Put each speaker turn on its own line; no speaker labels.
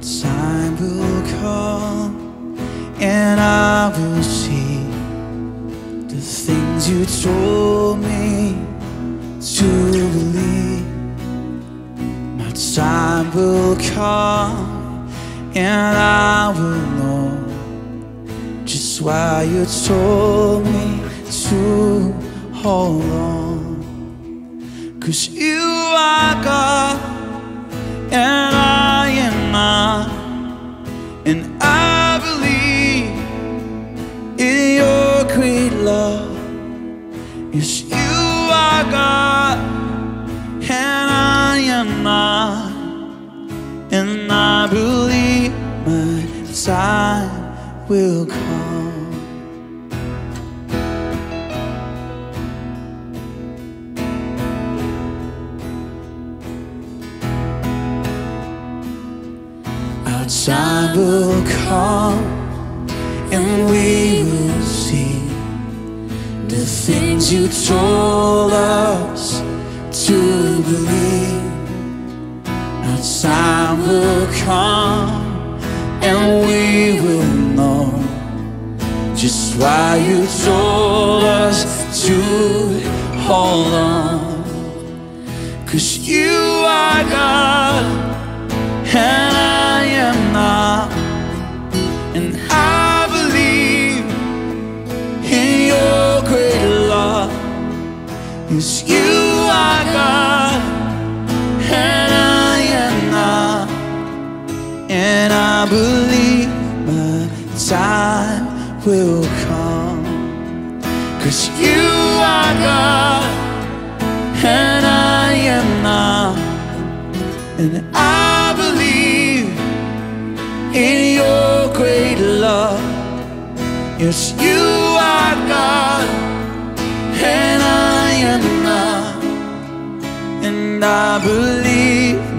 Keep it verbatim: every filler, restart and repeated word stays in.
time will come and I will see the things you told me to believe. My time will come and I will know just why you told me to hold on. 'Cause you are God and I am not, and I believe in your great love. Yes, you are God and I am not, and I believe my time will come. Our time will come and we will see the things you told us to believe. Our time will come and we will know just why you told us to hold on. 'Cause you are God and I am not, and I believe in your great love. Yes, you are God and I am not, and I believe my time will come. 'Cause you are God and I am not, and I believe in your great love. Yes, you are God and I am not, and I believe